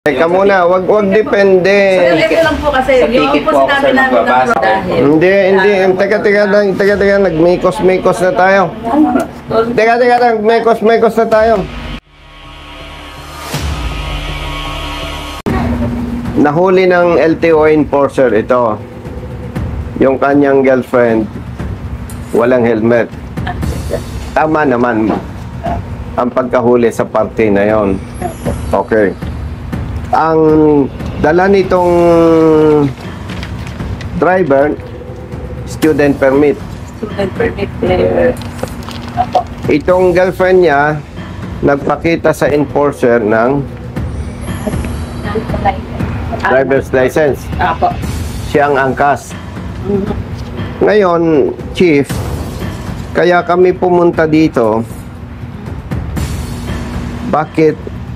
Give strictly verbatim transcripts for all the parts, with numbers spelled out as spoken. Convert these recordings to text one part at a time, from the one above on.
Teka muna, wag wag depende. Ito lang po kasi, yung po sinabi namin ng dahil. Hindi, hindi. Teka, teka lang, teka, teka, nagmikos-mikos na tayo. Teka, teka lang, mekos-mekos na tayo. Nahuli ng L T O enforcer ito. Yung kanyang girlfriend, walang helmet. Tama naman ang pagkahuli sa party na yon. Okay. Ang dala nitong driver, student permit. Student permit player. Itong girlfriend niya, nagpakita sa enforcer ng driver's license. Apo. Siya ang angkas. Ngayon, Chief, kaya kami pumunta dito, bakit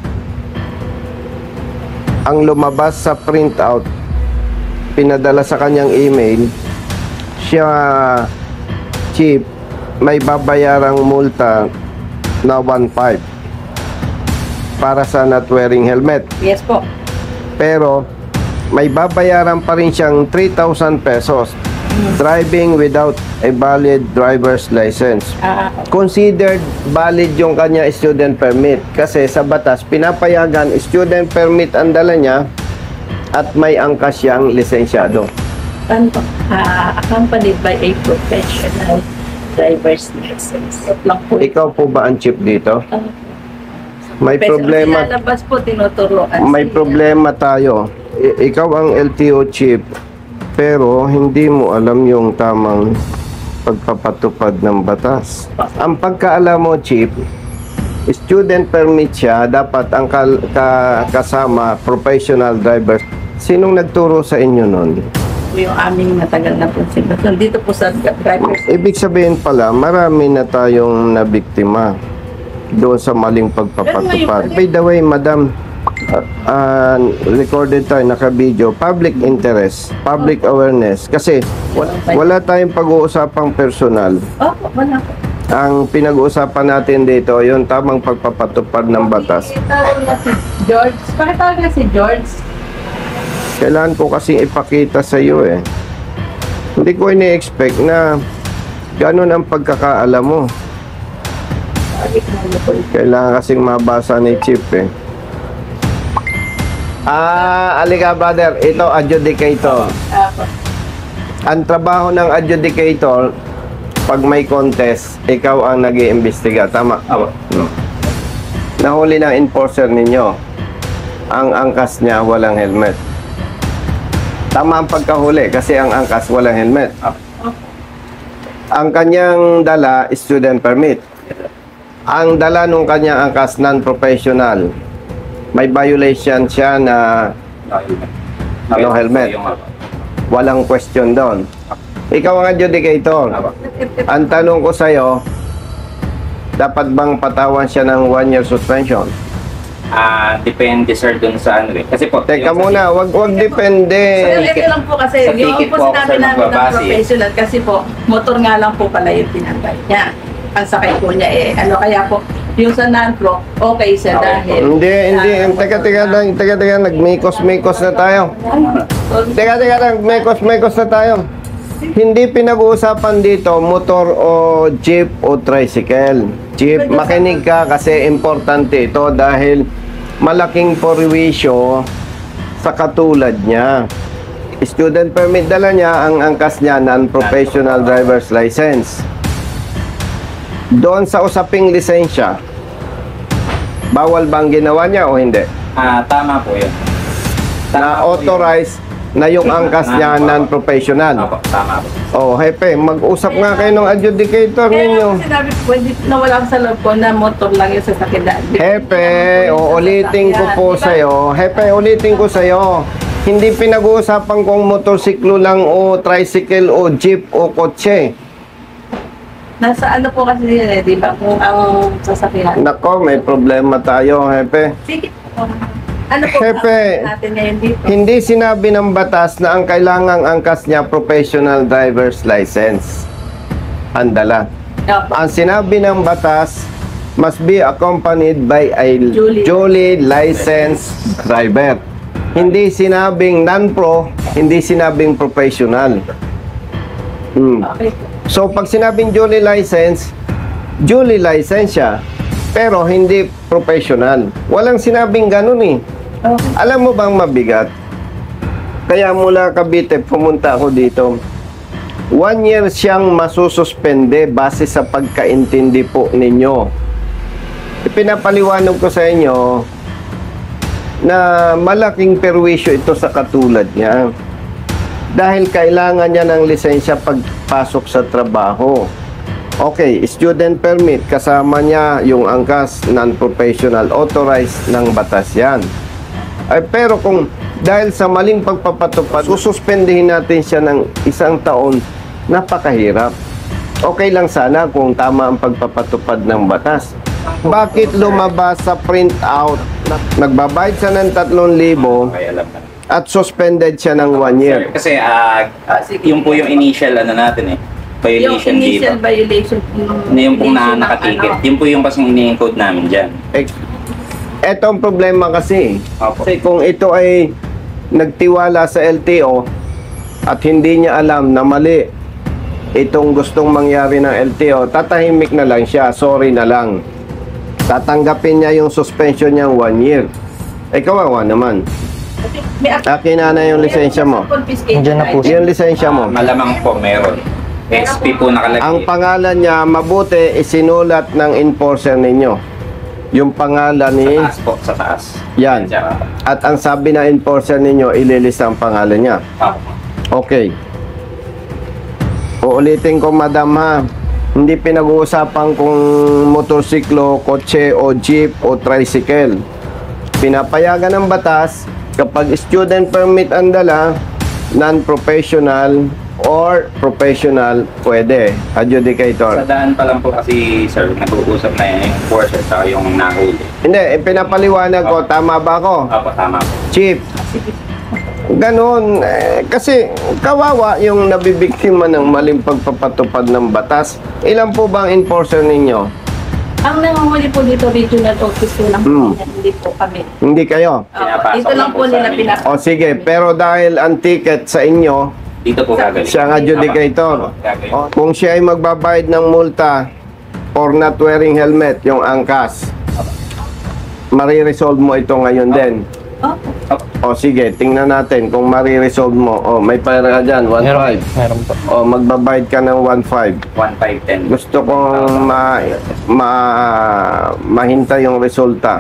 ang lumabas sa printout, pinadala sa kanyang email, siya, Chief, may babayarang multa na one point five para sa not wearing helmet. Yes po. Pero may babayaran pa rin siyang three thousand pesos driving without a valid driver's license. Uh, Considered valid yung kanya student permit kasi sa batas pinapayagan student permit ang dala niya at may angkas siyang lisensyado. ano po? Uh, accompanied by a professional driver's license. Lang po. Ikaw po ba ang chief dito? Uh, May problema. Lalabas po, tinuturuan. May problema tayo. I- ikaw ang L T O chief, pero hindi mo alam yung tamang pagpapatupad ng batas. Ang pagkaalam mo, chief, student permit siya, dapat ang kal- ka- kasama professional driver. Sinong nagturo sa inyo nun? Yung aming matagal na po sila. Dito po sa driver's. Ibig sabihin pala, marami na tayong nabiktima doon sa maling pagpapatupad. By the way, madam, uh, uh, recorded tayo, naka-video, public interest, public awareness. Kasi wala, wala tayong pag-uusapang personal. Oh, wala po. Ang pinag-uusapan natin dito, yung tamang pagpapatupad ng batas. Pakitawag na si George. Pakitawag na si George. Kailangan ko kasing ipakita sa iyo eh. Hindi ko ini-expect na ganun ang pagkakaalam mo. Kailangan kasing mabasa ni Chief eh. Ah, alika brother, ito adjudicator. Apo. Ang trabaho ng adjudicator, pag may contest, ikaw ang nag-iimbestiga. Tama? Apo. Hmm. Nahuli ng enforcer ninyo. Ang angkas niya walang helmet. Tama ang pagkahuli kasi ang angkas walang helmet. Ang kanyang dala, student permit. Ang dala nung kanyang angkas non-professional. May violation siya na no helmet. Walang question doon. Ikaw ang adjudicator. Ang tanong ko sa'yo, dapat bang patawan siya ng one year suspension? Ah, depende sir dun sa ano eh. Kasi po, Teka yung- muna, wag wag depende. So, ito lang po kasi, Sa yung ticket po po ako, sinabi sir, namin ng magbabase. professional kasi po, motor nga lang po pala yung tinatay niya. Ang sakay po niya eh, ano kaya po, yung sa non-pro, okay siya dahil. Hindi, hindi. Teka, teka lang, teka, teka, nagmikos-mikos na tayo. Teka, teka lang, mekos-mekos na tayo. Hindi pinag-uusapan dito motor o jeep o tricycle. Jeep, makinig ka kasi importante ito dahil malaking porwisyo sa katulad niya. Student permit dala niya, ang angkas niya non-professional driver's license. Doon sa usaping lisensya, bawal bang ginawa niya o hindi? Ah, tama po yun. Na Tama po authorize na yung angkas niya Opo. non-professional. Opo, tama po. Oh, hepe, mag-usap nga kayo ng adjudicator Kaya ninyo. yung sinabi ko, pwede na wala sa loob ko na motor lang yung sasakyan. Hepe, uulitin ko po sa'yo. Hepe, ulitin ko sa'yo. Hindi pinag-uusapan kung motorsiklo lang o tricycle o jeep o kotse. Nasa ano po kasi yun eh, di ba? Kung ang sasakyan. Nako, may problema tayo, hepe. Sige po. Ano po Hepe, ang natin ngayon dito? Hindi sinabi ng batas na ang kailangang angkas niya professional driver's license. Ang dala. Opo. Ang sinabi ng batas, must be accompanied by a Duly- duly licensed driver. Hindi sinabing non-pro, hindi sinabing professional. Hmm. Okay po. So, pag sinabing duly licensed, duly licensed siya, pero hindi professional. Walang sinabing ganun eh. Okay. Alam mo bang mabigat? Kaya mula Cavite, pumunta ako dito. One year siyang masususpende base sa pagkaintindi po ninyo. Pinapaliwanag ko sa inyo na malaking perwisyo ito sa katulad niya. Dahil kailangan niya ng lisensya pagpasok sa trabaho. Okay, student permit, kasama niya yung angkas non-professional, authorized ng batas yan. Ay, pero kung dahil sa maling pagpapatupad, sususpendihin natin siya ng isang taon, napakahirap. Okay lang sana kung tama ang pagpapatupad ng batas. Bakit lumabas sa printout, nagbabayad siya ng tatlong libo Okay, alam na. at suspended siya ng one year? Sir, kasi ah, Ah, sige. yung po yung initial ano natin eh. Yung Violation, di initial ba? violation. Na yung pong na violation ng nakatiket. ano. Yun po yung pasong ini-encode namin dyan. Ex- Eto ang problema kasi. Opo. Kasi kung ito ay nagtiwala sa L T O at hindi niya alam na mali itong gustong mangyari ng L T O, tatahimik na lang siya, sorry na lang. Tatanggapin niya yung suspension niyang one year. Eh, kawawa naman. May ac- Akin na na yung lisensya mo. confiscation Nandiyan na po. item. Yung lisensya mo. Ah, malamang po meron. S P po nakalagay. Ang pangalan niya, mabuti, isinulat ng enforcer ninyo. Yung pangalan sa ni... taas po, sa taas. Yan. Tsaka, At ang sabi ng enforcer ninyo, ililist ang pangalan niya. opo. Okay. Uulitin ko, madam ha. Hindi pinag-uusapan kung motorsiklo, kotse o jeep o tricycle. Pinapayagan ng batas kapag student permit ang dala, non-professional or professional, pwede. Sa Adjudicator. daan pa lang po kasi, sir, nag-uusap na yan yung enforcer sa yung nahuli. Hindi, eh, pinapaliwanag ko. Tama ba ako? Opo, tama po. Chief. Ganon. Eh, kasi kawawa yung nabibiktima ng maling pagpapatupad ng batas. Ilan po ba ang enforcer ninyo? Ang nangunguli po dito, regional office po lang Hmm. po, hindi po kami. Hindi kayo? Opo, Pinapasok dito lang lang po po sa nila amin. pinapasok. O sige, pero dahil ang ticket sa inyo, Dito po gagaling. siya ang adjudicator. Opo, gagaling. O, kung siya ay magbabayad ng multa for not wearing helmet, yung angkas, mariresolve mo ito ngayon din. Opo. Opo. O sige, tingnan natin kung mariresolve mo. O, may pera ka dyan, one Meron, five. meron po. O, magbabayad ka ng one five. one five ten. Gusto kong ma, ma, mahinta yung resulta.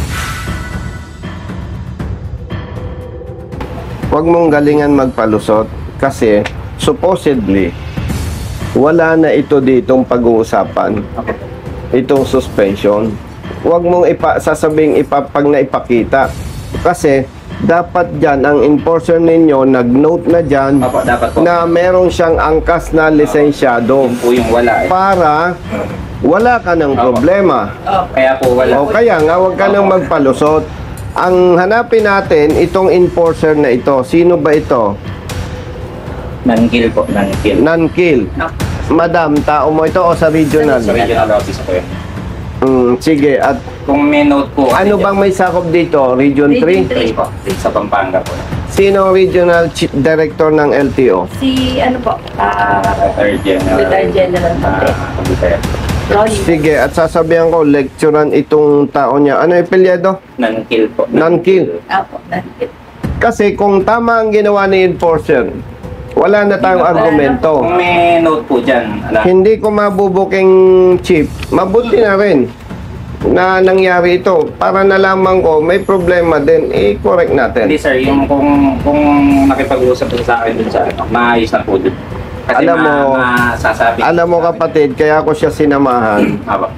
Huwag mong galingan magpalusot kasi supposedly wala na ito ditong pag-uusapan, itong suspension. Huwag mong ipa, sasabing ipapag na ipakita kasi dapat dyan ang enforcer ninyo nag-note na dyan Opo, dapat po. na meron siyang angkas na lisensyado Yun po yung wala eh. para wala ka ng problema. Opo. Kaya po wala. O kaya nga, huwag ka nang magpalusot. Ang hanapin natin, itong enforcer na ito. Sino ba ito? Nangkil po, nangkil. Non-kill. Opo. Madam, tao mo ito o sa regional? Sa regional office po yun. Mm, sige, at Kung may note po. kasi ano dyan, bang may sakop dito? Region Region three? three. po, sa Pampanga po. Sino ang regional chief director ng L T O? Si ano po, ah, Third general. Retired General Mate. Ah, computer. Rolly. Sige, at sasabihan ko, lecturean itong tao niya. Ano yung apelyido? Nangkil po. Nangkil. Opo, nandito. Kasi kung tama ang ginawa ni enforcer, wala na tayong Wala na. argumento. Kung may note po dyan, alam. Hindi ko mabubuking chief, mabuti na rin na nangyari ito. Para nalaman ko, may problema din, i-correct natin. Hindi sir, yung kung, kung nakipag-usap po sa akin dun sa ano, maayos na po dun. Kasi Alam ma, mo- masasabi. Alam mo kapatid, kaya ko siya sinamahan. Aba.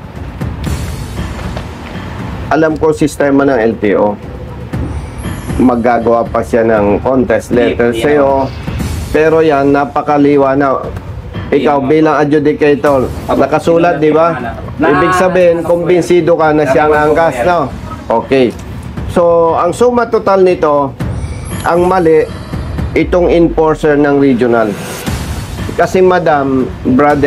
Alam ko sistema ng L T O. Maggagawa pa siya ng contest letter Hindi, sa'yo. Pero yan, napakaliwa na. Ikaw Hindi, bilang adjudicator, Aba, nakasulat, di ba? na- Ibig sabihin, ano po kumbinsido ka na siya ang Ano po angkas, yan? no? Okay. So, ang suma total nito, ang mali, itong enforcer ng regional. Kasi madam, brother,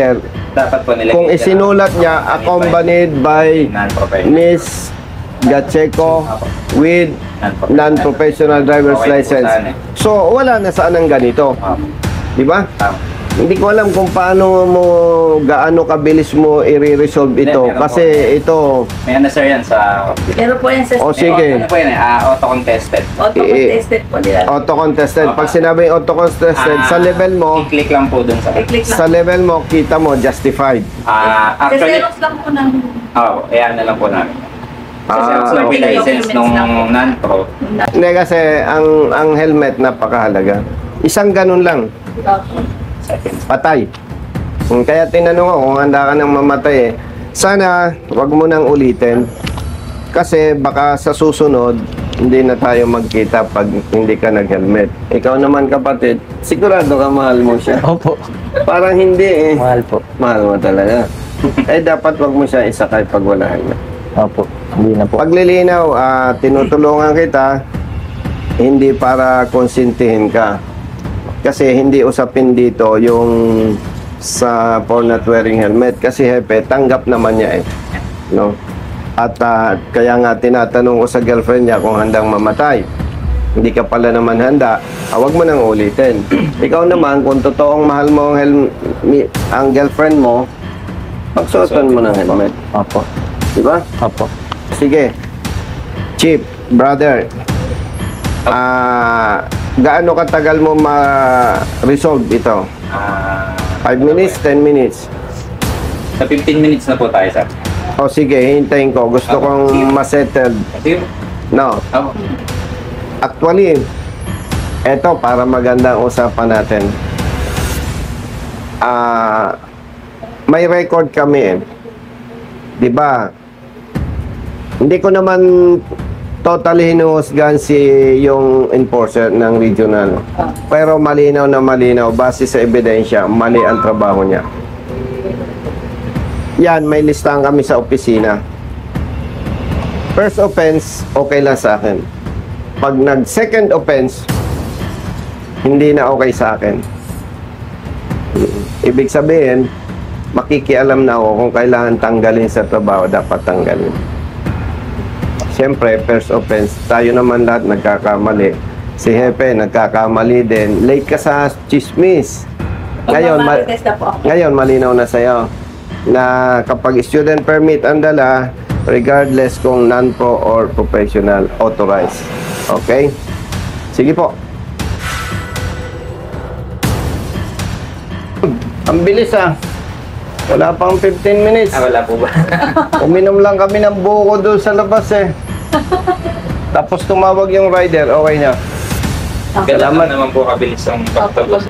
Dapat po nilagay Kung siya isinulat niya, accompanied by non-professional. Miss Gacheco with Non-professional. non-professional driver's Okay po license. saan eh. So, wala na saan ang ganito. Opo. Di ba? Tama. Hindi ko alam kung paano mo, gaano kabilis mo i-resolve ito. Meron po. Kasi ito, May ano sir yan sa... Pero po yan sa O, May sige. auto- Ano po yan eh? Ah, auto-contested. auto-contested po nila. auto-contested. Pag sinabing auto-contested, Ah, sa level mo, I-click lang po dun sa... I-click lang. sa level mo, kita mo, justified. Ah, Kasi actually... Xerox lang po ng... Oo, ayan na lang po namin. Kasi Ah, sa okay. license nung Documents non-pro, Hindi kasi, ang, ang helmet napakahalaga. Isang ganun lang, seconds. patay. Hmm, Kaya tinanong ko kung handa ka nang mamatay eh. Sana, wag mo nang ulitin. Kasi baka sa susunod, hindi na tayo magkita pag hindi ka nag-helmet. Ikaw naman kapatid, sigurado ka mahal mo siya. Opo. Parang hindi eh. Mahal po. Mahal mo talaga. Eh dapat wag mo siya isakay pag wala helmet. Opo. Hindi na po. Paglilinaw, ah, tinutulungan kita hindi para konsentihin ka. Kasi hindi usapin dito yung sa for not wearing helmet. Kasi hepe, tanggap naman niya eh. No? At ah, kaya nga tinatanong ko sa girlfriend niya kung handang mamatay. Hindi ka pala naman handa, ah, wag mo nang ulitin. Ikaw naman, kung totoong mahal mo ang, helm- mi- ang girlfriend mo, pagsuotan mo ng helmet. Opo. Diba? Opo. Sige. Chief, brother. Ah, gaano katagal mo ma-resolve ito? Ah, five minutes, ten minutes? Sa fifteen minutes na po tayo, sir. O sige, hintayin ko. Gusto Ako. kong Sige. ma-settle. Sige. No. Ako. Actually, eto para maganda ang usapan natin. Ah, may record kami eh. 'Di ba? Hindi ko naman totally hinuhusgan si yung enforcer ng regional. Pero malinaw na malinaw base sa ebidensya, mali ang trabaho niya. Yan, may listahan kami sa opisina. First offense, okay lang sa akin. Pag nag-second offense, hindi na okay sa akin. Ibig sabihin, makikialam na ako kung kailangan tanggalin sa trabaho, dapat tanggalin. Siyempre, first offense, tayo naman lahat nagkakamali. Si Hepe, nagkakamali din. Late ka sa chismis. Ngayon, ma- Magmamarites na po ako. ngayon malinaw na sa'yo na kapag student permit ang dala, regardless kung non-pro or professional authorized. Okay? Sige po. Ang bilis ah. Wala pang fifteen minutes. Ah, wala po ba? Uminom lang kami ng buko doon sa labas eh. Tapos tumawag yung rider, okay na. Kailangan naman po kabilis ang pagtapos.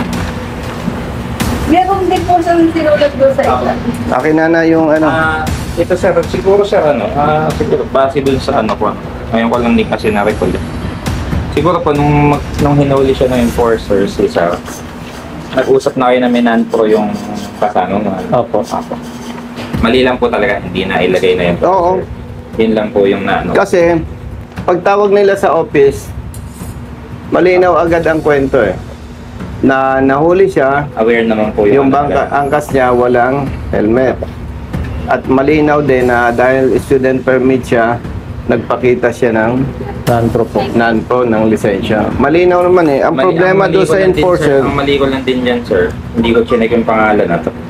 Meron din po siyang sinulat doon sa isa. Akin na na yung ano. Ah, ito sir, siguro sir ano, ah, siguro base dun sa ano po. Ngayon ko lang din kasi na-recall. Siguro po nung, mag- nung hinuli siya ng enforcer si sir, nag-usap na kayo na may non-pro yung kasama mo. Opo. Opo. Mali lang po talaga, hindi na ilagay na yun. Oo. Yun lang po yung na ano. Kasi, pagtawag nila sa office, malinaw agad ang kwento eh. Na nahuli siya, Aware naman po yung ano bangka, nila. angkas niya walang helmet. At malinaw din na dahil student permit siya, nagpakita siya ng Non-pro po. non-pro ng lisensya. Malinaw naman eh. Ang Mali- problema mali doon ko sa lang din, sir, enforcer, Ang mali ko lang din yan, sir. Hindi ko chinek yung pangalan na to.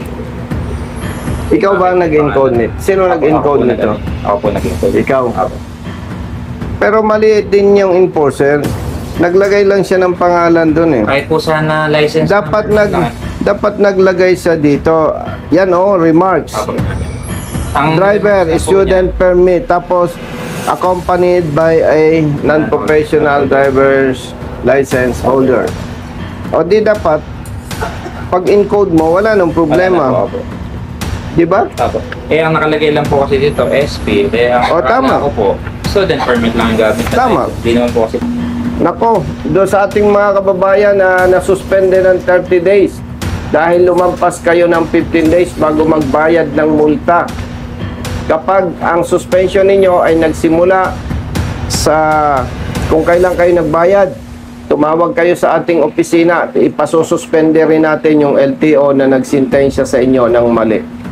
ikaw ba ang nag-encode nito? Sino Ako- nag-encode ako po nito? nag- Ako po nag-encode. Ikaw? Ako. Pero mali din yung enforcer. Naglagay lang siya ng pangalan doon eh. Kahit po sana license Dapat number nag lang. dapat naglagay sa dito. Yan oh, remarks. Ako. Ang Driver, ang po student permit, tapos accompanied by a non-professional driver's license holder. O di dapat, pag encode mo, wala nang niya, wala na problema. po ako. Di ba? Opo. Eh, ang nakalagay lang po kasi dito, S P. Eh, ang O, tama. akala ko po, student permit lang ang gamit. natin. Tama. Hindi naman po kasi. Nako, doon sa ating mga kababayan na nasuspende ng thirty days dahil lumampas kayo ng fifteen days bago magbayad ng multa. Kapag ang suspension ninyo ay nagsimula sa kung kailan kayo nagbayad, tumawag kayo sa ating opisina, ipasususpende rin natin yung L T O na nagsintensya sa inyo ng mali.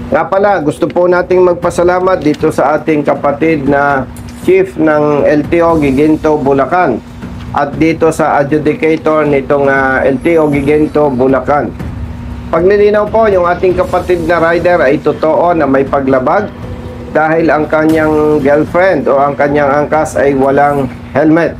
Nga pala, gusto po nating magpasalamat dito sa ating kapatid na Chief ng L T O Giginto, Bulacan, at dito sa adjudicator nitong uh, L T O Giginto, Bulacan. Paglilinaw po, yung ating kapatid na rider ay totoo na may paglabag dahil ang kanyang girlfriend o ang kanyang angkas ay walang helmet.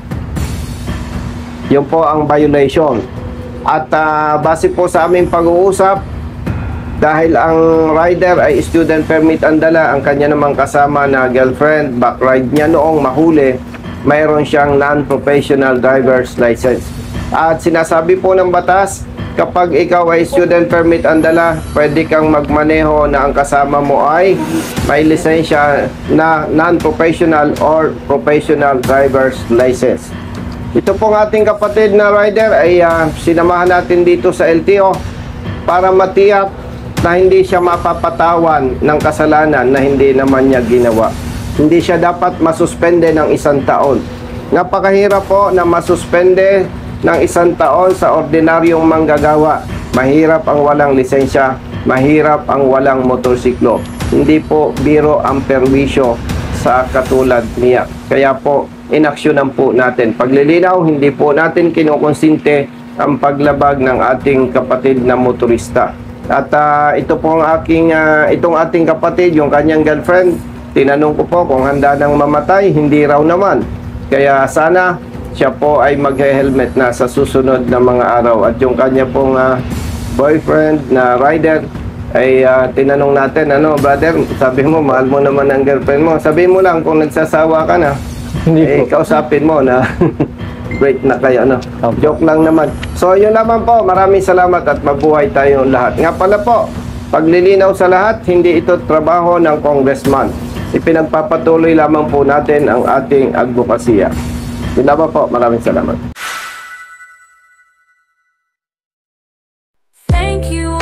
Yun po ang violation. At uh, base po sa aming pag-uusap, dahil ang rider ay student permit ang dala, ang kanya namang kasama na girlfriend, backride niya noong mahuli, mayroon siyang non-professional driver's license. At sinasabi po ng batas, kapag ikaw ay student permit ang dala, pwede kang magmaneho na ang kasama mo ay may lisensya na non-professional or professional driver's license. Ito pong ating kapatid na rider ay uh, sinamahan natin dito sa L T O para matiyak na hindi siya mapapatawan ng kasalanan na hindi naman niya ginawa. Hindi siya dapat masuspende ng isang taon. Napakahirap po na masuspende ng isang taon sa ordinaryong manggagawa. Mahirap ang walang lisensya, mahirap ang walang motorsiklo. Hindi po biro ang perwisyo sa katulad niya. Kaya po, inaksyonan po natin. Paglilinaw, hindi po natin kinukonsinte ang paglabag ng ating kapatid na motorista. At uh, ito po ang aking, uh, itong ating kapatid, yung kanyang girlfriend, tinanong ko po kung handa nang mamatay, hindi raw naman. Kaya sana siya po ay mag-helmet na sa susunod na mga araw. At yung kanya pong uh, boyfriend na rider, ay uh, tinanong natin, ano brother, sabi mo, mahal mo naman ang girlfriend mo. Sabi mo lang kung nagsasawa ka na, Hindi eh, po. kausapin mo na break na kayo, ano? Opo. Joke lang naman. So, yun naman po. Maraming salamat at mabuhay tayong lahat. Nga pala po, paglilinaw sa lahat, hindi ito trabaho ng congressman. Ipinagpapatuloy lamang po natin ang ating advokasya. Yun naman po. Maraming salamat. Thank you